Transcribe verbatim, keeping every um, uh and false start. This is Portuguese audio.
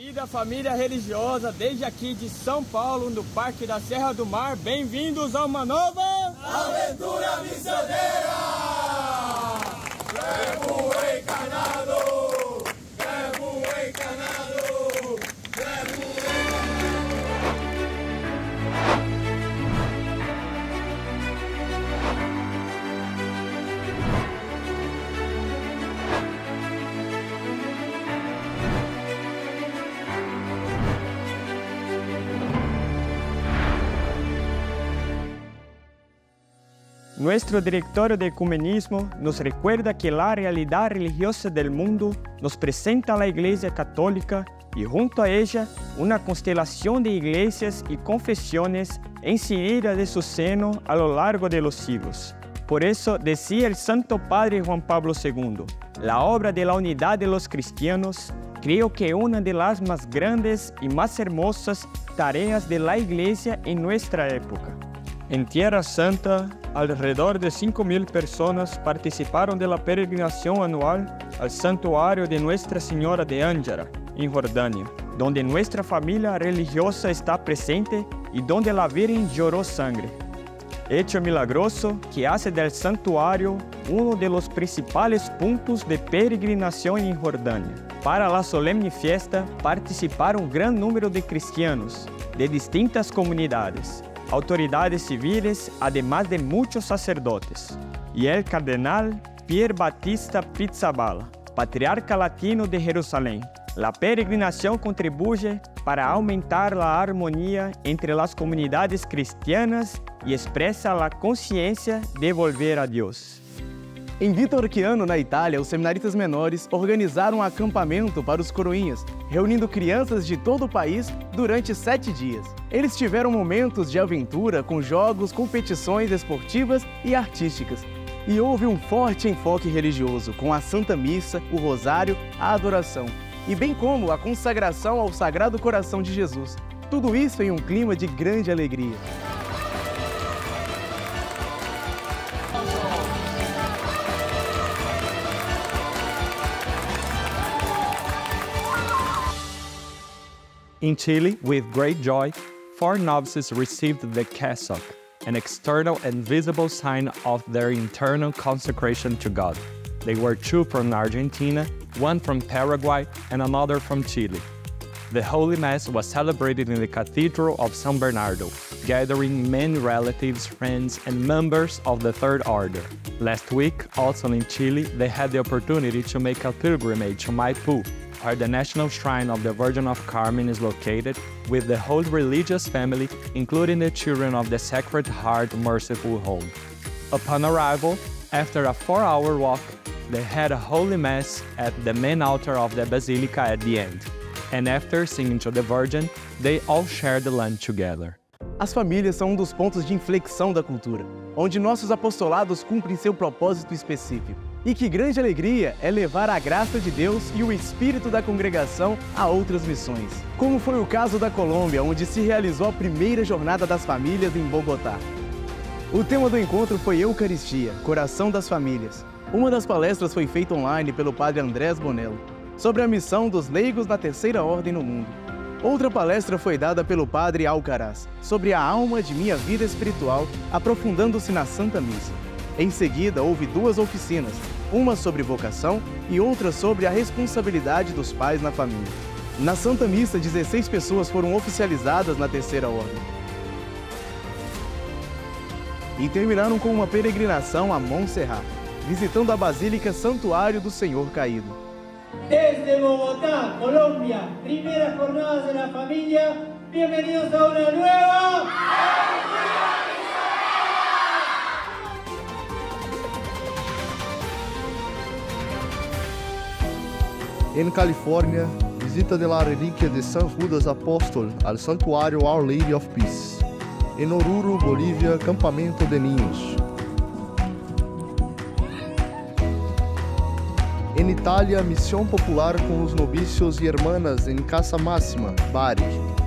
Querida família religiosa, desde aqui de São Paulo, no Parque da Serra do Mar, bem-vindos a uma nova aventura missioneira! Verbo encarnado! Verbo encarnado! Verbo Nuestro directorio de ecumenismo nos recuerda que la realidad religiosa del mundo nos presenta a la Iglesia Católica y junto a ella una constelación de iglesias y confesiones enseñadas de su seno a lo largo de los siglos. Por eso decía el Santo Padre Juan Pablo segundo, la obra de la unidad de los cristianos creo que una de las más grandes y más hermosas tareas de la Iglesia en nuestra época. En Tierra Santa, alrededor de cinco mil personas participaron de la peregrinación anual al santuario de Nuestra Señora de Ángara, en Jordania, donde nuestra familia religiosa está presente y donde la Virgen lloró sangre. Hecho milagroso que hace del santuario uno de los principales puntos de peregrinación en Jordania. Para la solemne fiesta participaron un gran número de cristianos de distintas comunidades, autoridades civiles, además de muchos sacerdotes, y el cardenal Pier Battista Pizzaballa, patriarca latino de Jerusalén. La peregrinación contribuye para aumentar la armonía entre las comunidades cristianas y expresa la conciencia de volver a Dios. Em Vitorchiano, na Itália, os seminaristas menores organizaram um acampamento para os coroinhas, reunindo crianças de todo o país durante sete dias. Eles tiveram momentos de aventura com jogos, competições esportivas e artísticas. E houve um forte enfoque religioso, com a Santa Missa, o Rosário, a adoração, e bem como a consagração ao Sagrado Coração de Jesus. Tudo isso em um clima de grande alegria. In Chile, with great joy, four novices received the cassock, an external and visible sign of their internal consecration to God. They were two from Argentina, one from Paraguay, and another from Chile. The Holy Mass was celebrated in the Cathedral of San Bernardo, gathering many relatives, friends, and members of the Third Order. Last week, also in Chile, they had the opportunity to make a pilgrimage to Maipú, where the National Shrine of the Virgin of Carmen is located, with the whole religious family, including the children of the Sacred Heart Merciful Home. Upon arrival, after a four-hour walk, they had a Holy Mass at the main altar of the Basilica at the end. And after singing to the Virgin, they all shared the lunch together. As famílias são um dos pontos de inflexão da cultura, onde nossos apostolados cumprem seu propósito específico. E que grande alegria é levar a graça de Deus e o espírito da congregação a outras missões. Como foi o caso da Colômbia, onde se realizou a primeira Jornada das Famílias em Bogotá. O tema do encontro foi Eucaristia, Coração das Famílias. Uma das palestras foi feita online pelo padre Andrés Bonello, sobre a missão dos leigos na Terceira Ordem no mundo. Outra palestra foi dada pelo padre Alcaraz, sobre a alma de minha vida espiritual, aprofundando-se na Santa Missa. Em seguida, houve duas oficinas, uma sobre vocação e outra sobre a responsabilidade dos pais na família. Na Santa Missa, dezesseis pessoas foram oficializadas na Terceira Ordem. E terminaram com uma peregrinação a Montserrat, visitando a Basílica Santuário do Senhor Caído. Desde Bogotá, Colombia, primeras jornadas de la familia, bienvenidos a una nueva En California, visita de la reliquia de San Judas Apóstol al santuario Our Lady of Peace. En Oruro, Bolívia, campamento de niños. En Italia, misión popular con los novicios y hermanas en Casa Máxima, Bari.